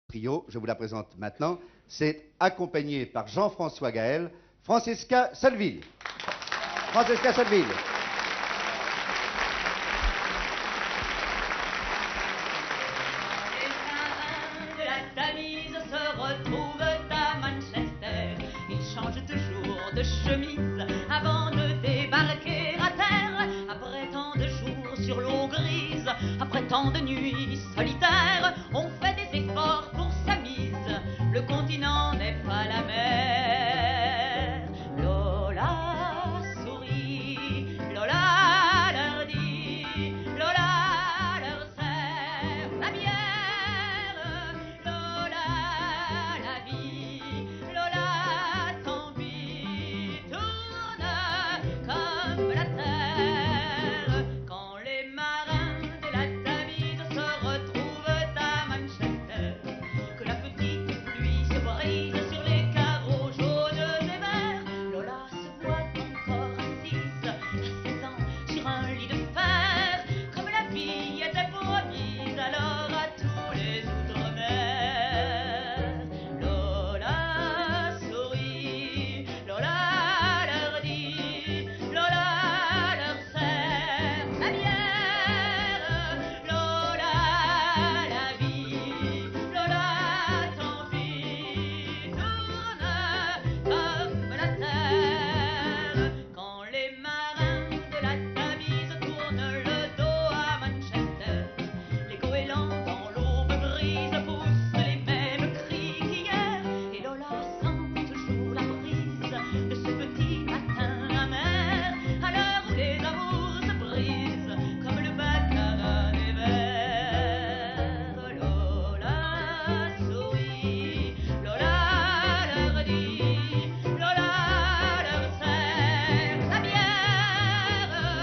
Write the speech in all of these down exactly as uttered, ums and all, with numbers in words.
Trio, je vous la présente maintenant. C'est accompagné par Jean-François Gaël, Francesca Salville. Francesca Salville. Les marins de la Tamise se retrouvent à Manchester. Ils changent toujours de chemise avant de débarquer à terre. Après tant de jours sur l'eau grise, après tant de nuits solitaires, on fait des efforts pour sa mise. Le continent n'est pas la mer. Lola sourit, Lola leur dit, Lola leur sert la bière. Lola la vie, Lola tant pis, tourne comme la terre. Quand les marins de la Tamise se retrouvent à Manchester, que la petite pluie se brise sur les carreaux jaunes et verts, Lola se voit encore assise à seize ans sur un lit de fer, comme la vie était promise alors à tous les outre-mer. Lola sourit, Lola leur dit, Lola leur sert la bière. Lola la vie, Lola tant pis, tourne comme la terre. Quand les marins de la Tamise tournent le dos à Manchester, les goélands dans l'aube grise poussent les mêmes cris qu'hier. Et Lola sent toujours la brise de ce petit matin amer, à l'heure où les amours se brisent comme le baccarat des vers. Lola sourit, Lola leur dit, Lola leur sert la bière.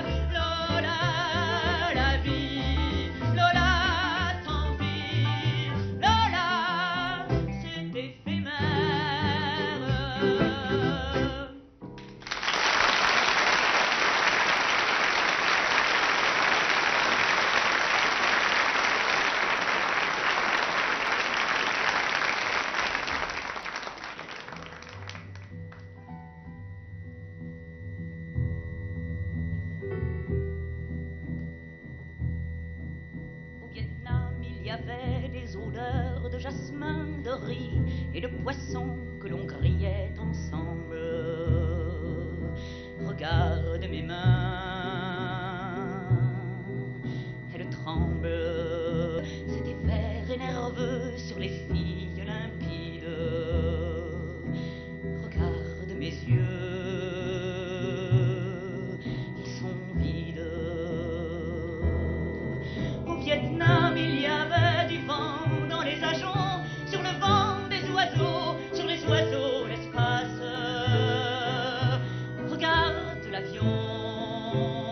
Lola la vie, Lola tant pis, Lola c'est éphémère. Au Vietnam, il y avait des odeurs de jasmin, de riz et de poisson que l'on grillait ensemble. Regarde mes mains, elles tremblent. C'est des vers et nerveux sur les filles limpides. Regarde mes yeux, ils sont vides. Au Vietnam, il y avait du vent dans les ajoncs, sur le vent des oiseaux, sur les oiseaux l'espace. Regarde l'avion.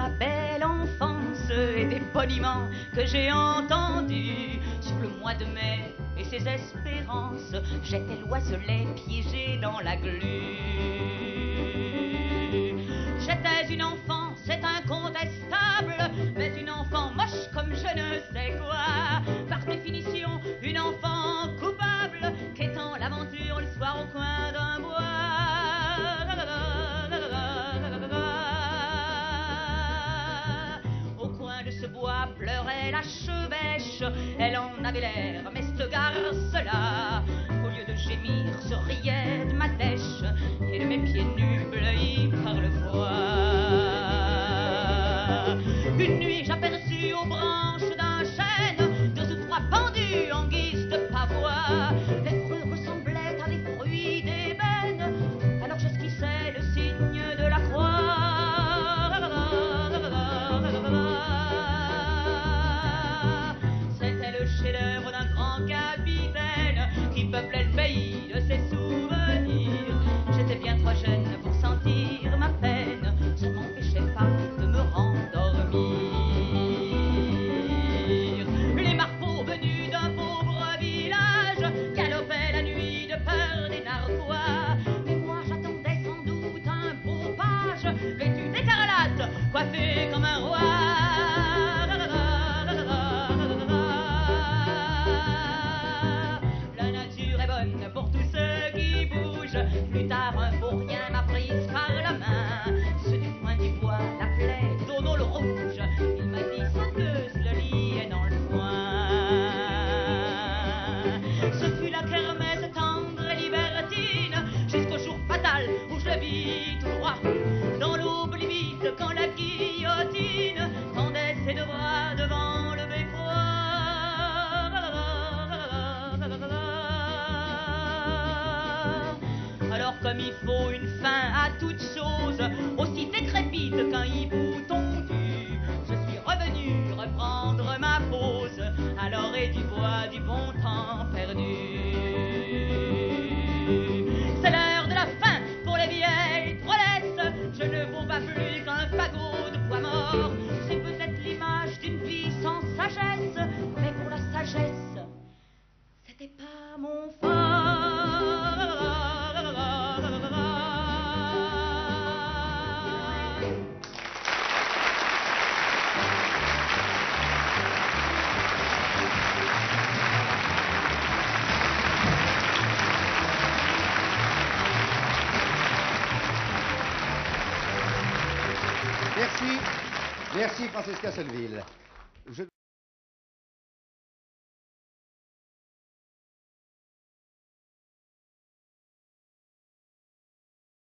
ma belle enfance et des boniments que j'ai entendus sur le mois de mai et ses espérances. J'étais l'oiselet piégé dans la glu. J'étais une enfant, c'est incontestable, mais une enfant moche comme je ne sais quoi. Par définition, une enfant coupable, quêtant l'aventure le soir au coin d'un bois. Au coin de ce bois pleurait la chevêche, elle en avait l'air, mais ce garce-là, au lieu de gémir, se riait de ma dèche et de mes pieds nus bleuis par le froid. Une nuit j'aperçus aux branches d'un chêne deux ou trois pendus en guise de pavois. Les fruits ressemblaient à des fruits d'ébène, alors j'esquissais le signe de la croix. C'était le chef-d'œuvre d'un grand capitaine qui peuplait le pays de ses souvenirs. J'étais bien trop jeune pour sentir ma peine, ça ne m'empêchait pas de me rendormir. Les marpeaux venus d'un pauvre village galopaient la nuit de peur des narquois. Mais moi j'attendais sans doute un beau page vêtu d'écarlate, coiffé comme un roi. La nature est bonne pour tous ceux qui bougent. Plus tard un vaurien m'a prise par la main. Ceux du coin du bois l'appelaient Dono le rouge. Il m'a dit sauteuse, le lit est dans le coin. Ce fut la kermesse tendre et libertine, jusqu'au jour fatal où je le vis tout droit dans l'aube limite, quand la guillotine tendait ses deux bras devant le beffroi. Alors comme il faut une fin à toute chose, aussi décrépite qu'un hibou tondu, je suis revenu reprendre ma pose à l'orée du bois du bon temps perdu. C'est l'heure de la fin pour les vieilles promesses, je ne vaux pas plus qu'un fagot de poids mort. C'est peut-être l'image d'une vie sans sagesse, mais pour la sagesse, c'était pas mon fort. Merci. Merci, Francesca Sotteville. Je...